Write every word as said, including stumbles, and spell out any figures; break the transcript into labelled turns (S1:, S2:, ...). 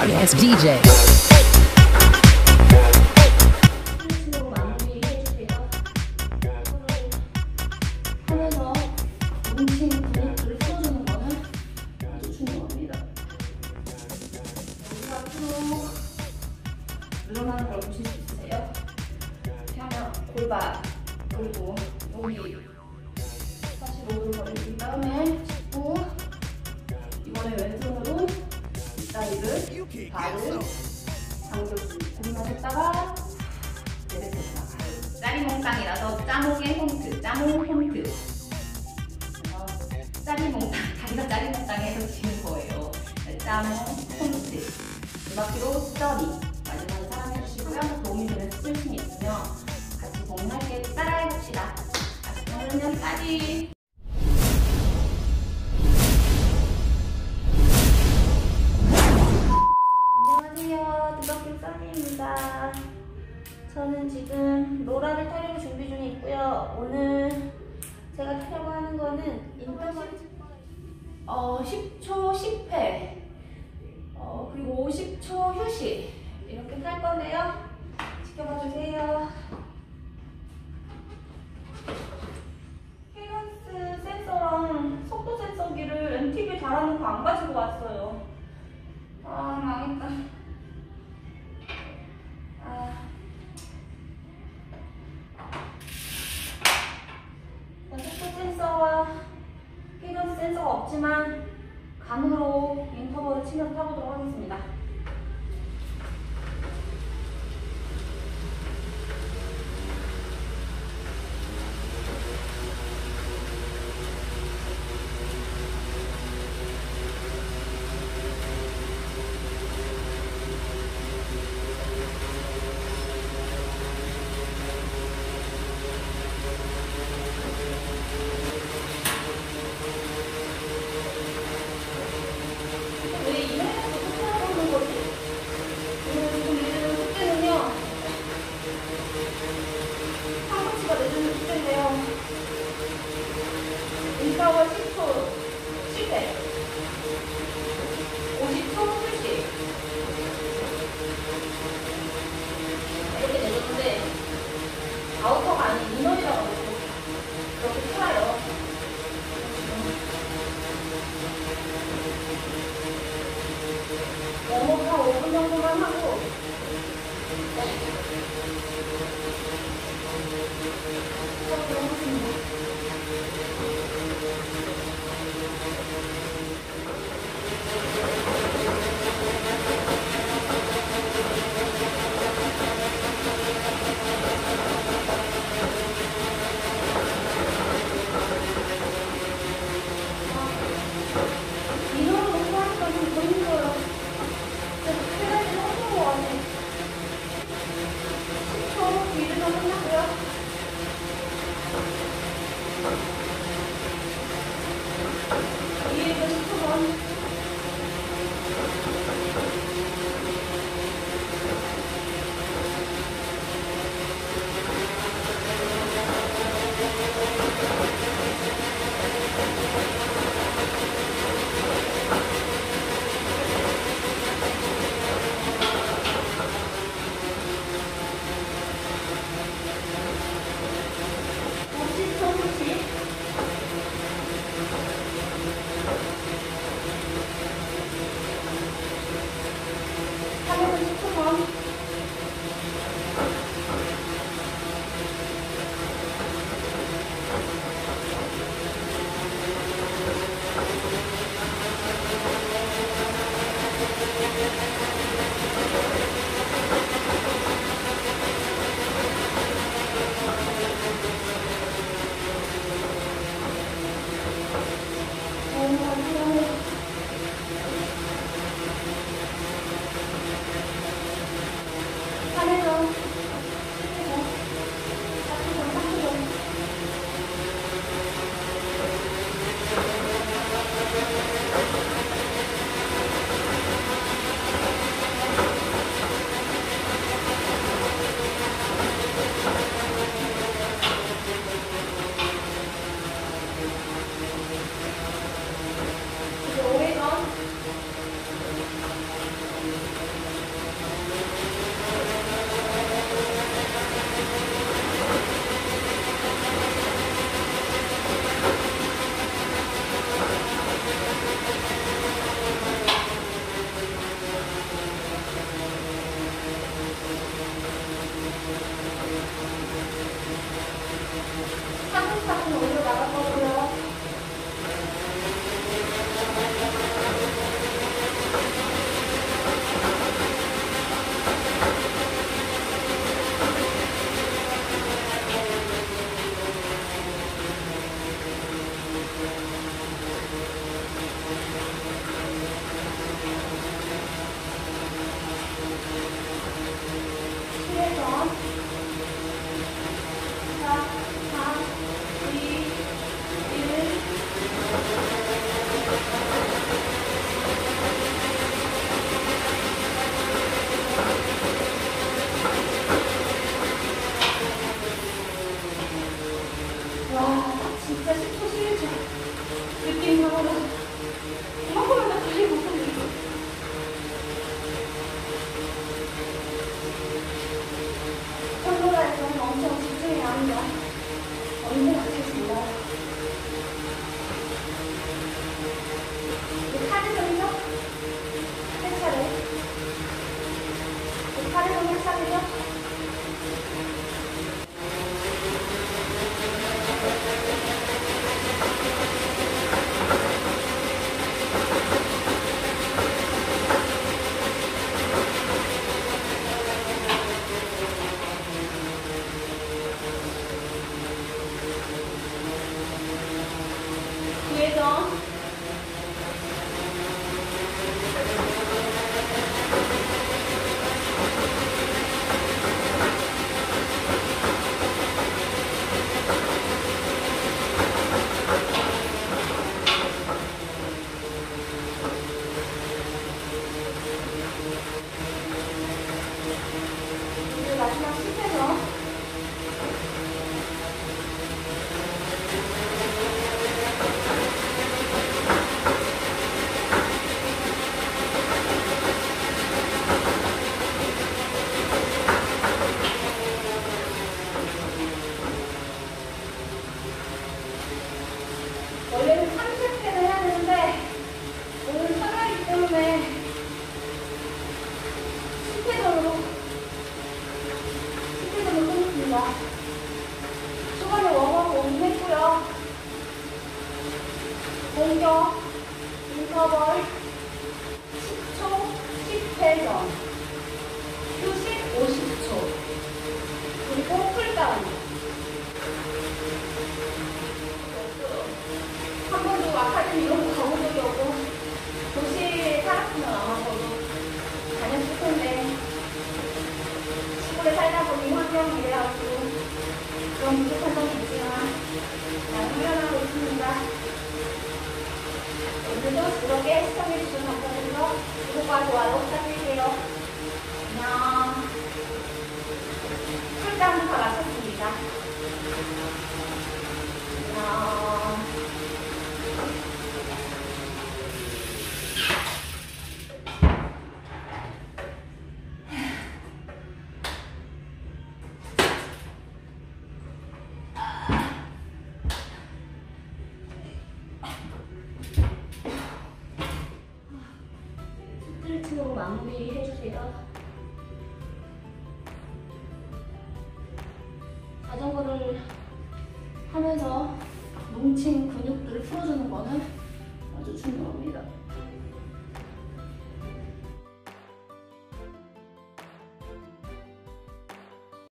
S1: sorry ass D J.
S2: 하면서 뭉친 근육들을 풀어주는 거는 아주 중요합니다. 여기서 앞으로 늘어나는 걸 보실 수 있으세요? 이렇게 하면 골반 그리고 여기 사십오 도 벌린 다음에 짚고 이번에 왼손으로 윗다리를 발을 당겨줍니다. 들이마셨다가 내뱉었다가 짜리 몽땅이라서 짜몽의 홈트, 짜몽 홈트. 짜리 몽땅, 다리가 짜리 몽땅해서 지는 거예요. 짜몽 홈트. 이바퀴로 짜리. 마지막에 사랑해주시고요. 도움이 되는 스트레칭이 있으면 같이 동일하게 따라해봅시다. 그러면 짜리. 안녕하세요. 두바퀴 써니입니다. 저는 지금 로라를 타려고 준비 중에 있고요. 오늘 제가 타려고 하는 거는 인터벌 어, 십 초 십 회 어, 그리고 오십 초 휴식 이렇게 탈 건데요. 지켜봐 주세요. 밸런스 센서랑 속도 센서기를 엠티비에 달아놓고 안 가지고 왔어요. 아, 망했다. 아. 속도 센서와 밸런스 센서가 없지만 감으로 인터벌을 치면서 타보도록 하겠습니다. 인터벌 십 초 십 회 오십 초 휴식 이렇게 내줬는데 아우터가 아닌 이너이라고 그렇게 풀어요. 웜업 한 오 분 정도만 하고 월 십 초 십 회전, 휴식 오십 초, 그리고 쿨다운. 한 번도 아카데미 이런 거 가본 적이 없고 도시에 살았으면 아마 저도 다녔을 텐데 시골에 살다 보니 환경이 이래가지고 그런 부족한 점이 있지만 잘 훈련하고 있습니다. 오늘도 즐겁게 시청해주셔서 감사드리고 구독과 좋아요 부탁드릴게요. 안녕. 쿨다운 다 마쳤습니다. 안녕. 스트레칭으로 마무리 해주세요. 자전거를 하면서 뭉친 근육들을 풀어주는 거는 아주 중요합니다.